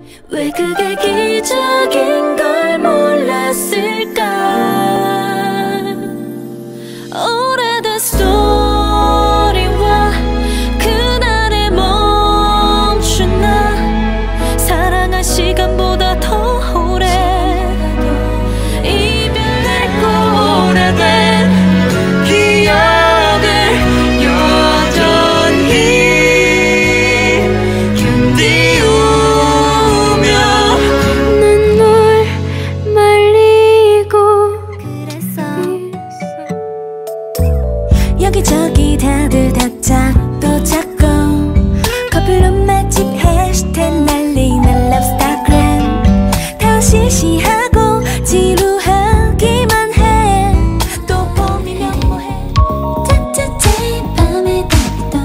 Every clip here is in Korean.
왜 그게 기적인 걸 몰랐을까. 오래된 스토리와 그날에 멈춘 나. 사랑한 시간보다 더 오래 이별했고 오래된 기억을 여전히 견디우며 눈물 말리고. 그래서 여기저기 다들 답장도 찾고 커플로 맛집 해시태그 날리는 럽스타그램 다 실시하고 지루하기만 해. 또 봄이면 뭐해. 따뜻해 밤의 달빛도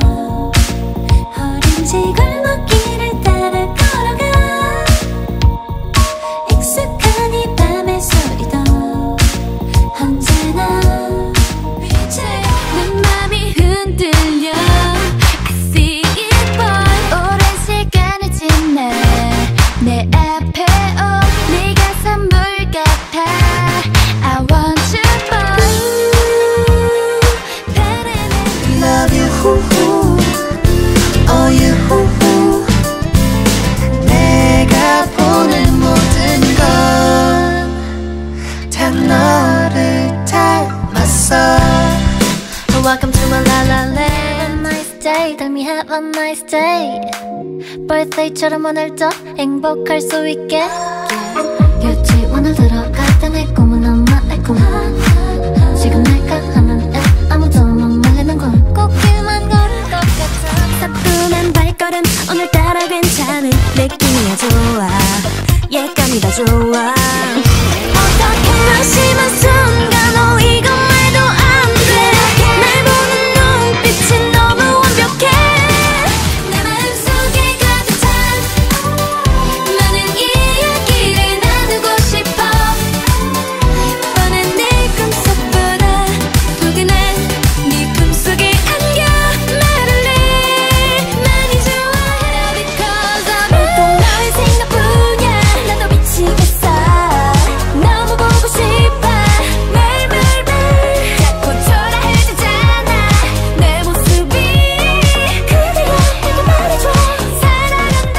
오렌지 골목길을 따라 걸어가. 익숙한 이 밤의 소리도 언제나 내 맘이 흔들려. I see it boy. 오랜 시간을 지나 내 앞에 온 네가 선물 같아. I want you boy. Love you 후후 Oh you 후후. 내가 보는 모든 건 다 너를 닮았어. Welcome to my la la land. One nice day, tell me have a nice day. Birthday처럼 오늘도 행복할 수 있게. 유치원을 들어갈 때 내 꿈은 너무 달콤한. 지금 내가 하는 애 아무도 못 말리는 건 꼭 그만 걸을 것 같아. 사뿐한 발걸음 오늘따라 괜찮은 느낌이야. 좋아 예감이 다 좋아. 어떻게 심한 순간 이건 말도 안 돼. 날 보는 눈빛이 너무 완벽해. 내 마음속에 가득 찬 많은 이야기를 나누고 싶어. 뻔한 내 꿈속보다 포근한 네 꿈속에 안겨. 나를 많이 좋아해라 because I'm 널 생각뿐이야. 나도 미치겠어. 너무 보고 싶어. 매일매일매일 자꾸 초라해지잖아 내 모습이. 그대가 내게 말해줘 사랑한다.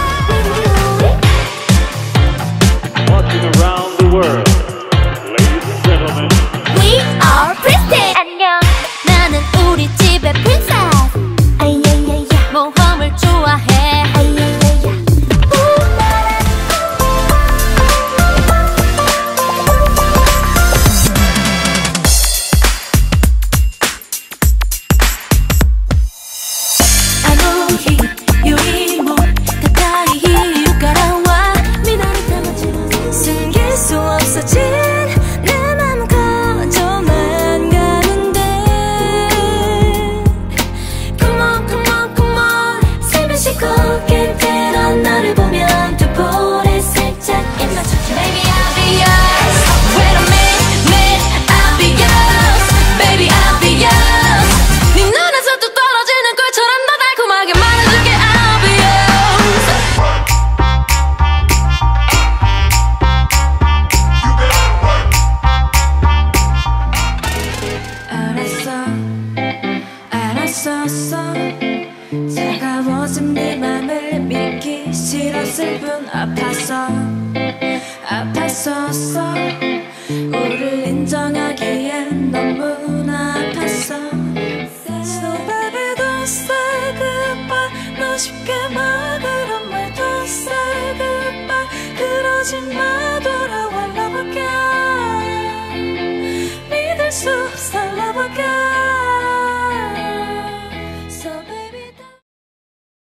Watching around the world, ladies and gentlemen. We are princess. 안녕 나는 우리 집의 princess. 아야야야 모험을 좋아해. 아야야야 아무리 유리모 가까이 가라와. 미나리 담아주는 숨길 수 없어진 내 맘 가져만 가는데. Come on come on come on. 살며시 고개 들어 너를 보면 두 볼에 살짝 입 맞춰줘. Baby I'll be yours. Wait a minute I'll be yours. Baby I'll be yours. 네 눈에서 또 떨어지는 꿀처럼 더 달콤하게 말해줄게. I'll be yours. 알았었어. 차가워진 네 맘을 믿기 싫었을 뿐 아팠었어. 우릴 인정하기엔 너무나 아팠어. So baby don't say goodbye. 너 쉽게 말 그런 말 don't say goodbye. 그러지 마 돌아와 love again. 믿을 수 없어